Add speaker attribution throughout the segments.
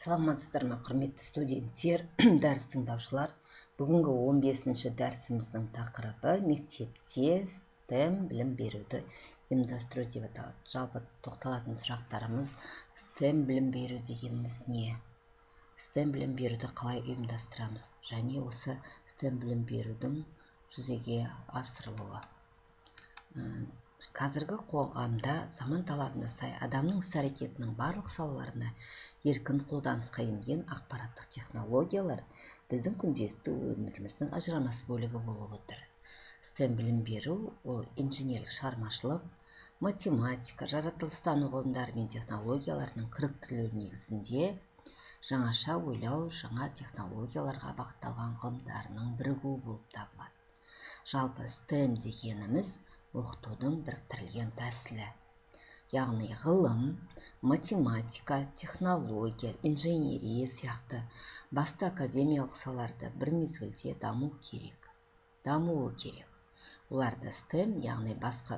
Speaker 1: Саламатсыздар ма, құрметті студенттер, дәріс тыңдаушылар. Бүгінгі 15-ші дәрісіміздің тақырыбы мектепте STEM білім беруді ұйымдастыру деп аталады. Жалпы тоқталатын сұрақтарымыз: STEM білім беру дегеніміз не? STEM білім беруді қалай ұйымдастырамыз? Және осы STEM білім берудің жүзеге асырылуы. Қазіргі қоғамда заман талабына сай адамның іс-әрекетінің барлық салаларына еркін қолданысқа енген ақпараттық технологиялар біздің күнделікті өміріміздің ажырамас бөлігі болып отыр. STEM білім беру ол инженерлік шығармашылық, математика, жаратылыстану ғылымдары мен технологияларының кіріктірілуі негізінде жаңаша ойлау, жаңа технологияларға бағытталған ғылымдарының бірігуі болып табылады. Жалпы STEM дегеніміз оқытудың біріктірілген тәсілі. Яғни ғылым, математика, технология, инженерия сияқты басты академиялық салаларда бір мезгілде дамуы керек. Оларды STEM, яғни басқа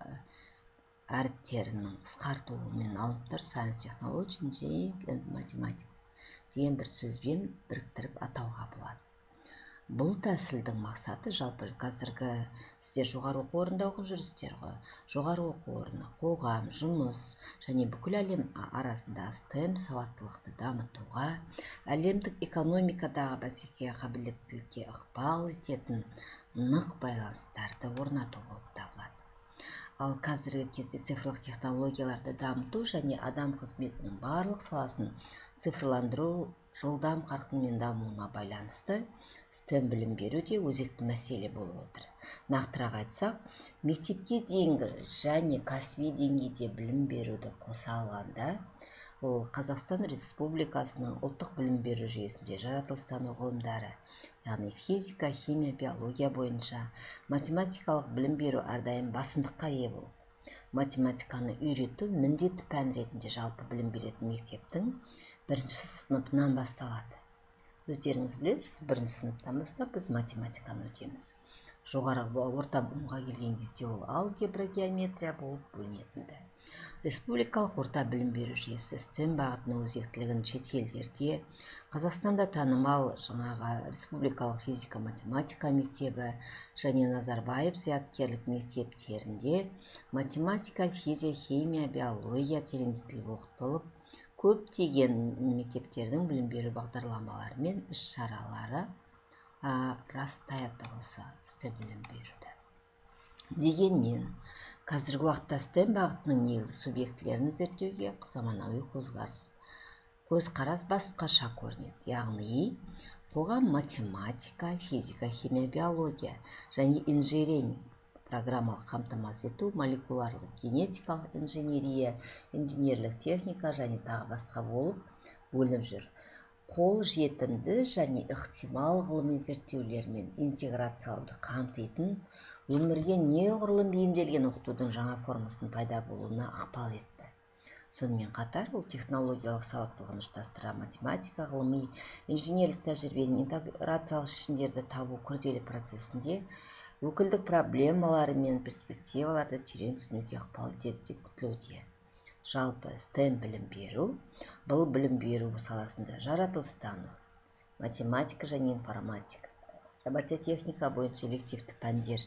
Speaker 1: әріптерінің қысқартуымен алып тұр, Science, Technology, Engineering, Mathematics деген бір сөзбен біріктіріп атауға болады. Бұл тәсілдің мақсаты, жалпы қазіргі сіздер жоғары оқу орнында оқып жүрсіздер ғой. Жоғары оқу орны, қоғам, жұмыс және бүкіл әлем арасында STEM сауаттылықты дамытуға, әлемдік экономикадағы бәсекеге қабілеттілікке ықпал ететін нық байланыстарды орнату болып табылады. Ал қазіргі кезде цифрлық технологияларды дамыту және адам қызметінің барлық саласын цифрландыру жылдам қарқынмен дамуына байланысты STEM білім беру де өзекті мәселе болып отыр. Нақтырақ айтсақ, мектепке дейінгі және кәсіби деңгейде білім беруді қоса алғанда, ол Қазақстан Республикасының ұлттық білім беру жүйесінде жаратылыстану ғылымдары, яғни физика, химия, биология бойынша математикалық білім беру әрдайым басымдыққа ие болып, математиканы үйрету міндетті пән ретінде жалпы білім беретін мектептің бірінші сыныбынан басталады. Өздеріңіз білесіз, бірінші сыныптан бастап біз математиканы өтеміз. Жоғары орта буынға келген кезде ол алгебра, геометрия болып бөлінеді. Республикалық орта білім беру жүйесі STEM бағытының өзектілігін шет елдерде, Қазақстанда танымал республикалық физика-математика мектебі және Назарбаев зияткерлік мектептерінде математика, физика, химия, биология тереңдетіліп оқытылып, көптеген мектептердің білім беру бағдарламалары мен іс-шаралары растайды осы STEM білім беруді. Дегенмен, қазіргі уақытта STEM бағытының негізгі субъектілерін зерттеуге заманауи көзқарас басқаша көрінеді. Яғни, қоғам математика, физика, химия, биология және инженерия программалық қамтамасыз ету, молекулярлық генетикалық инженерия, инженерлік техника және тағы басқа болып бөлініп жүр. Қол жетімді және ықтимал ғылыми зерттеулер мен интеграциялауды қамтитын, өмірге неғұрлым бейімделген оқытудың жаңа формасының пайда болуына ықпал етті. Сонымен қатар, ол технологиялық сауаттылығын ұштастыра, математика, ғылыми, инженерлік тәжірибенің интеграциялық шешімдерді табу күрделі процесінде өкілдік проблемалары мен перспективаларды терең түсінуге ықпал етеді деп күтілуде. Жалпы STEM білім беру, бұл білім беру саласында жаратылыстану, математика және информатика, робототехника бойынша элективті пәндер,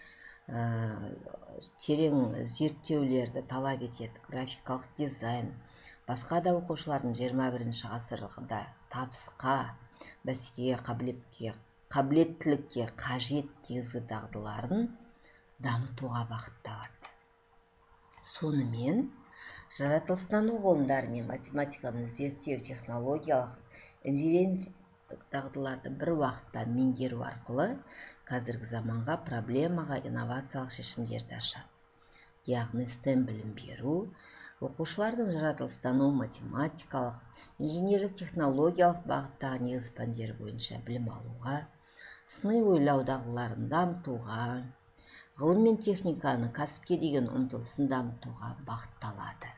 Speaker 1: терең зерттеулерді талап етеді, графикалық дизайн, басқа да оқушылардың 21-ші ғасырда табысқа, бәсекеге қабілеттілікке қажет негізгі дағдыларын дамытуға бағытталады. Сонымен, жаратылыстану ғылымдары мен математиканы зерттеу технологиялық инженерлік дағдыларды бір уақытта меңгеру арқылы қазіргі заманға проблемаға инновациялық шешімдерді ашады. Яғни STEM білім беру оқушылардың жаратылыстану, математикалық, инженерлік технологиялық бағыттағы негізгі пәндер бойынша білім алуға, сыни ойлау дағдыларын дамытуға, ғылым мен техниканы кәсіпке деген ұмтылысын дамытуға бағытталады.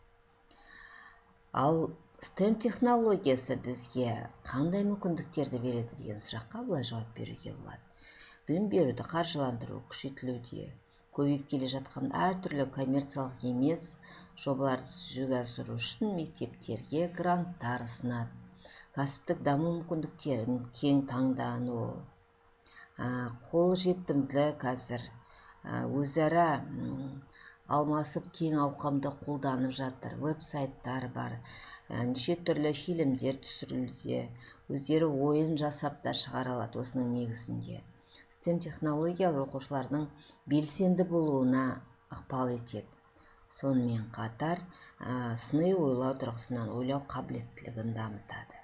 Speaker 1: Ал STEM технологиясы бізге қандай мүмкіндіктерді береді деген сұраққа былай жауап беруге болады. Білім беруді қаржыландыру күшейтілуде, көбейіп келе жатқан әртүрлі коммерциялық емес жобаларды жүзеге асыру үшін мектептерге гранттар ұсынады. Кәсіптік даму мүмкіндіктерін кең таңдану, қолжетімділік қазір өзара алмасып кең ауқамда қолданып жатыр. Веб-сайттар бар, неше түрлі фильмдер түсірілуде, өздері ойын жасап та шығара алады осының негізінде. STEM технологиялар оқушылардың белсенді болуына ықпал етеді. Сонымен қатар сыни ойлау тұрғысынан ойлау қабілеттілігін дамытады.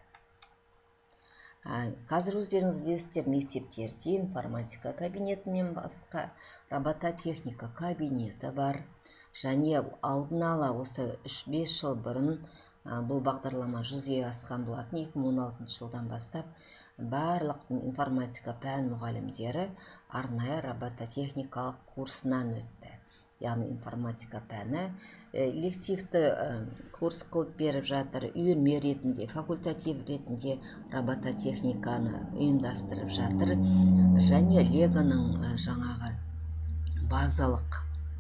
Speaker 1: Қазір өздеріңіз білесіздер, мектептерде информатика кабинеті мен басқа робототехника кабинеті бар. Және алдын ала осы 3-5 жыл бұрын бұл бағдарлама жүзеге асқан болатын. 2016 жылдан бастап барлық информатика пән мұғалімдері арнайы робототехникалық курсынан өтті. Яғни информатика пәні элективті курс қылып беріп жатыр, үйірме ретінде, факультатив ретінде робототехниканы ұйымдастырып жатыр. Және Легоның жаңағы базалық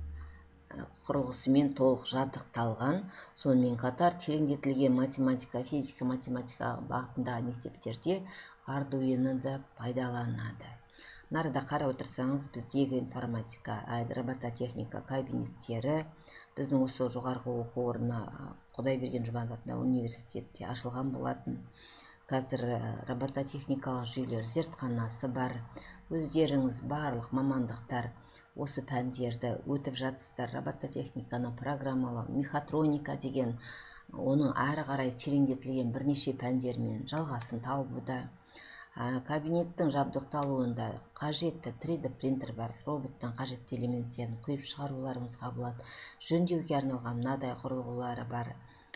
Speaker 1: құрылғысымен толық жабдықталған. Сонымен қатар тереңдетілген математика, физика, математика бағытындағы мектептерде Arduino да пайдаланады. Нарада қарап отырсаңыз, біздегі информатика, робототехника кабинеттері біздің осы жоғарғы оқу орны Құдайберген Жұбанов атындағы университетте ашылған болатын. Қазір робототехникалық жүйелер зертханасы бар. Өздеріңіз барлық мамандықтар осы пәндерді өтіп жатсыздар. Робототехниканы программалау, мехатроника деген оның әрі қарай тереңдетілген бірнеше пәндермен жалғасын табуда. Кабинеттің жабдықталуында қажетті 3D принтер бар. Роботтың қажетті элементтерін құйып шығаруларыңызға болады. Жөндеуге арналған мынадай құрылғылары бар.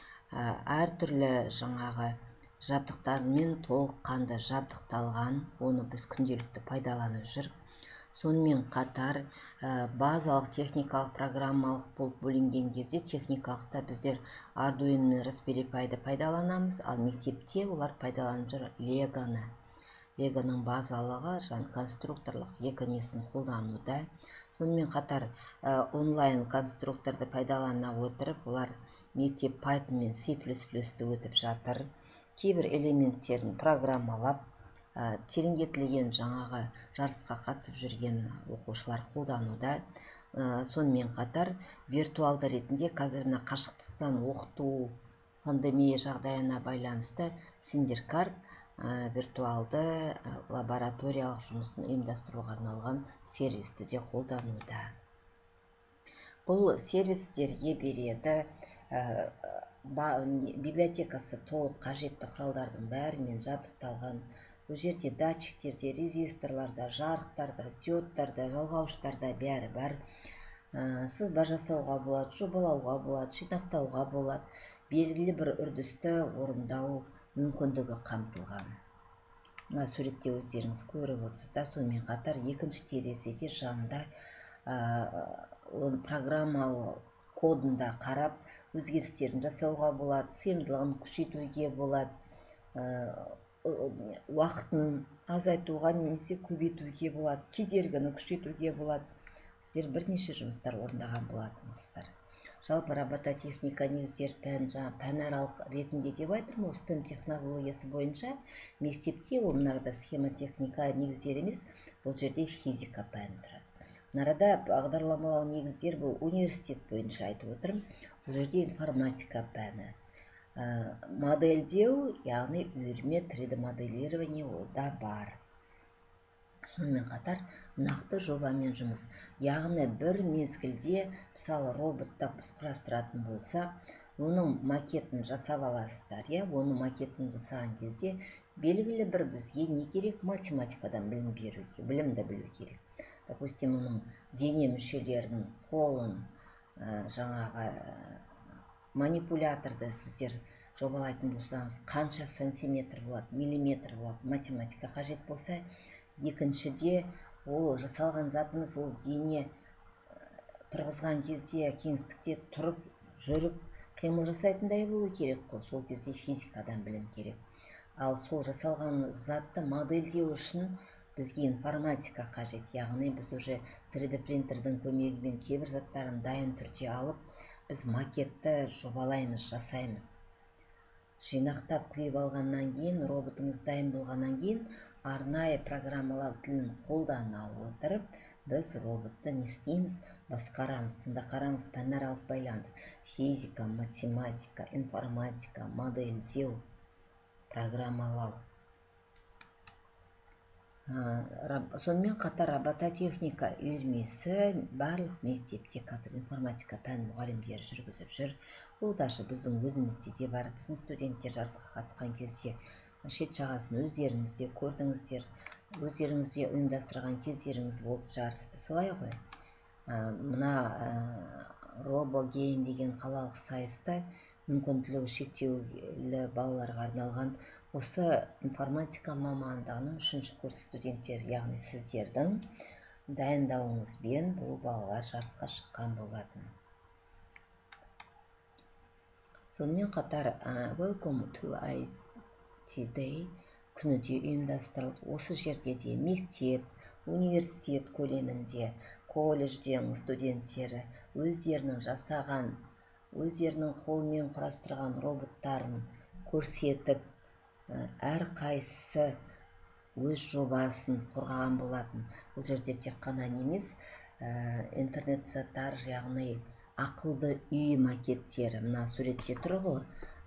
Speaker 1: Әртүрлі жаңағы жабдықтармен толыққанды жабдықталған. Оны біз күнделікті пайдаланып жүрік. Сонымен қатар базалық техникалық программалық болып бөлінген кезде техникалықта біздер Arduino мен Raspberry Pi'ді пайдаланамыз, ал мектепте олар пайдаланып жүр Легоны. Легоның базалығы конструкторлық екі несін қолдануда. Сонымен қатар онлайн конструкторды пайдалана отырып, олар мектеп Python мен C++ді өтіп жатыр. Кейбір элементтерін программалап, тереңдетілген жаңағы жарысқа қатысып жүрген оқушылар қолдануда. Сонымен қатар виртуалды ретінде қазір мына қашықтықтан оқыту пандемия жағдайына байланысты Синдеркарт виртуалды лабораториялық жұмысын ұйымдастыруға арналған сервисті де қолдануда. Бұл сервистерге береді библиотекасы толық қажетті құралдардың бәрімен жабдықталған. Бұл жерде датчиктерде, резисторларда, жарықтарда, диодтарда, жалғауыштарда бәрі бар. Сызба жасауға болады, жобалауға болады, жинақтауға болады. Белгілі бір үрдісті орындау мүмкіндігі қамтылған. Мына суретте өздеріңіз көріп отырсыздар. Сонымен қатар екінші терезеде жанында программалық кодында қарап өзгерістерін жасауға болады, сыйымдылығын күшейтуге болады, уақытын азайтуға немесе көбейтуге болады, кедергіні күшейтуге болады. Сіздер бірнеше жұмыстар орындаған болатынсыздар. Жалпы робототехника негіздер пәнаралық ретінде деп айтырмын, STEM технологиясы бойынша мектепте ол мынарда схемотехника негіздер емес, бұл жерде физика пәні тұрады. Мынарда бағдарламалау негіздер бұл университет бойынша айтып отырмын. Бұл жерде информатика пәні. Модельдеу, яғни үйірме 3D моделирование да бар. Сонымен қатар нақты жобамен жұмыс. Яғни бір мезгілде, мысалы роботты біз құрастыратын болса, оның макетін жасап аласыздар. Оның макетін жасаған кезде белгілі бір бізге не керек? Математикадан білімді білу керек. Допустим, оның дене мүшелерін, қолын, жаңағы манипуляторды сіздер жобалайтын болсаңыз, қанша сантиметр болады, миллиметр болады, математика қажет болса. Екіншіде, ол жасалған затымыз, ол дене тұрғызған кезде кеңістікте тұрып, жүріп, қимыл жасайтындай болу керек қой. Сол кезде физикадан білім керек. Ал сол жасалған затты модельдеу үшін бізге информатика қажет, яғни біз уже 3D принтердің көмегімен кейбір заттарын дайын түрде алып, біз макетті жобалаймыз, жасаймыз. Жинақтап құйып алғаннан кейін, роботымыз дайын болғаннан кейін, арнайы программалау тілін қолдана отырып, біз роботты не істейміз? Басқарамыз. Сонда қараңыз, пәнаралық байланыс: физика, математика, информатика, модельдеу, программалау. Сонымен қатар робототехника үйірмесі барлық мектепте қазір информатика пән мұғалімдері жүргізіп жүр. Ол даже біздің өзімізде де бар. Біздің студенттер жарысқа қатысқан кезде шет жағасын өздеріңіз де көрдіңіздер, өздеріңіз де ұйымдастырған кездеріңіз болды жарысты. Солай ғой. Мына робогейм деген қалалық сайыста мүмкіндігі шектеулі балаларға арналған осы информатика мамандығының 3-ші курс студенттері, яғни сіздердің дайындауыңызбен бұл балалар жарысқа шыққан болатын. Сонымен қатар Welcome to IT Day күні де ұйымдастырылып, осы жерде де мектеп, университет көлемінде колледжден студенттері өздерінің жасаған, өздерінің қолымен құрастырған роботтарын көрсетіп, әр қайсысы өз жобасын қорғаған болатын. Бұл жерде тек қана емес, интернет заттар, яғни ақылды үй макеттері, мына суретте тұр ғой,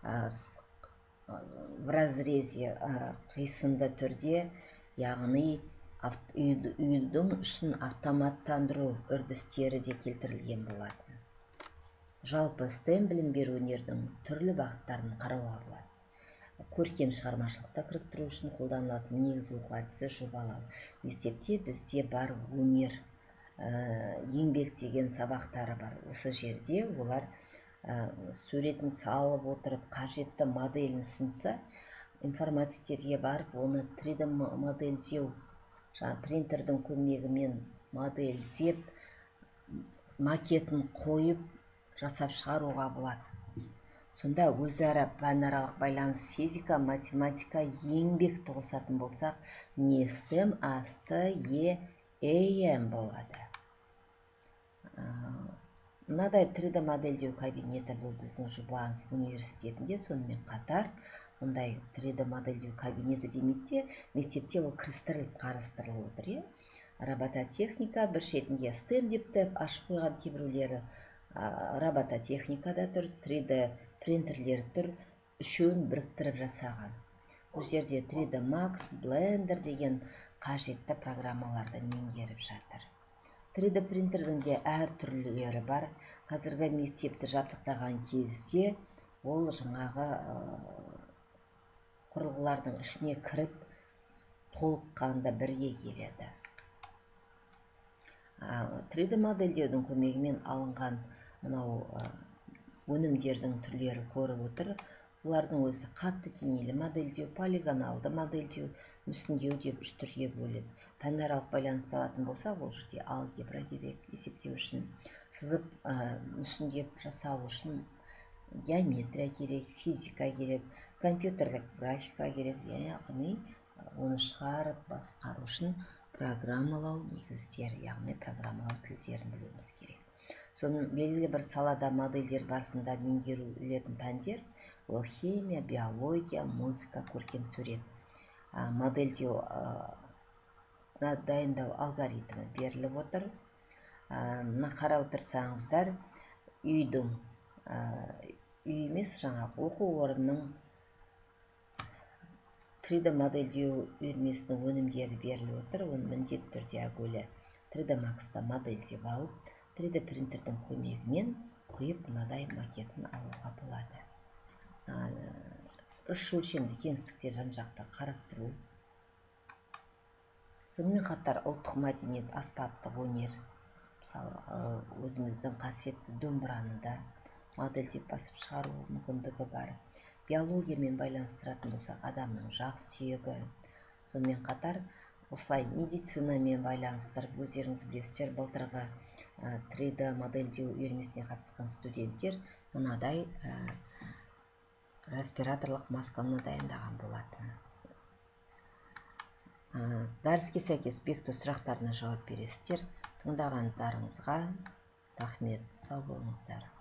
Speaker 1: в разрезе қисынды түрде, яғни үйдің үшін автоматтандыру үрдістері де келтірілген болатын. Жалпы STEM білім беру өнердің түрлі бағыттарын қарауға болады. Көркем шығармашылықта кіріктіру үшін қолданылатын негізгі оқу әдісі жобалау. Мектепте бізде бар өнер, еңбек деген сабақтары бар. Осы жерде олар суретін салып отырып, қажетті моделін ұсынса, информатиктерге барып, оны 3D модельдеу, принтердің көмегімен модельдеп, макетін қойып, жасап шығаруға болады. Сонда өзара пәнаралық байланыс физика, математика, еңбекті қосатын болсақ, не STEM, STEM болады. Мынадай 3D модельдеу кабинеті бұл біздің Жұбанов университетінде. Сонымен қатар, мұндай 3D модельдеу кабинеті демейді, мектепте ол қарастырылып отыр. Робототехника бір шетінде STEM деп ашып қойған, кейбіреулері робототехникада тұр, 3D принтерлер тұр, үшеуін біріктіріп жасаған. Бұл жерде 3D Max, Blender деген қажетті программаларды меңгеріп жатыр. 3D принтердің де әр түрлері бар. Қазіргі мектепті жабдықтаған кезде ол жаңағы құрылғылардың ішіне кіріп, толыққанды бірге келеді. 3D модельдеудің көмегімен алынған мынау өнімдердің түрлері көріп отыр. Олардың өзі қатты денелі модельдеу, полигоналды модельдеу, мүсіндеу деп 3 түрге бөлінеді. Пәнаралық байланысты алатын болса, ол жерде алгебра керек, есептеу үшін, сызып мүсіндеп жасау үшін геометрия керек, физика керек, компьютерлік графика керек, яғни оны шығарып басқару үшін программалау негіздері, яғни программалау тілдерін білуіміз керек. Соның белгілі бір салада модельдер барысында меңгерілетін пәндер ол химия, биология, музыка, көркем сурет. Модельдеу, дайындау алгоритмі беріліп отыр. Мына қарап отырсаңыздар, үйдің, үй емес, жаңағы оқу орнының 3D модельдеу үйірмесінің өнімдері беріліп отыр. Оны міндетті түрде әуелі 3D Max'та модельдеп алып, 3D принтердің көмегімен құйып, мынадай макетін алуға болады. 3 өлшемді кеңістікте жан-жақты қарастыру. Сонымен қатар ұлттық мәдениет, аспаптық өнер, мысалы, өзіміздің қасиетті домбыраны да модельдеп басып шығару мүмкіндігі бар. Биологиямен байланыстыратын болсақ, адамның жақ сүйегі. Сонымен қатар, осылай медицинамен байланыстырып, өздеріңіз білесіздер, былтырғы 3D модельдеу үйірмесіне қатысқан студенттер мынадай респираторлық масканы дайындаған болатын. Дәріске сәйкес бекіту сұрақтарына жауап бересіздер. Тыңдағандарыңызға рахмет. Сау болыңыздар.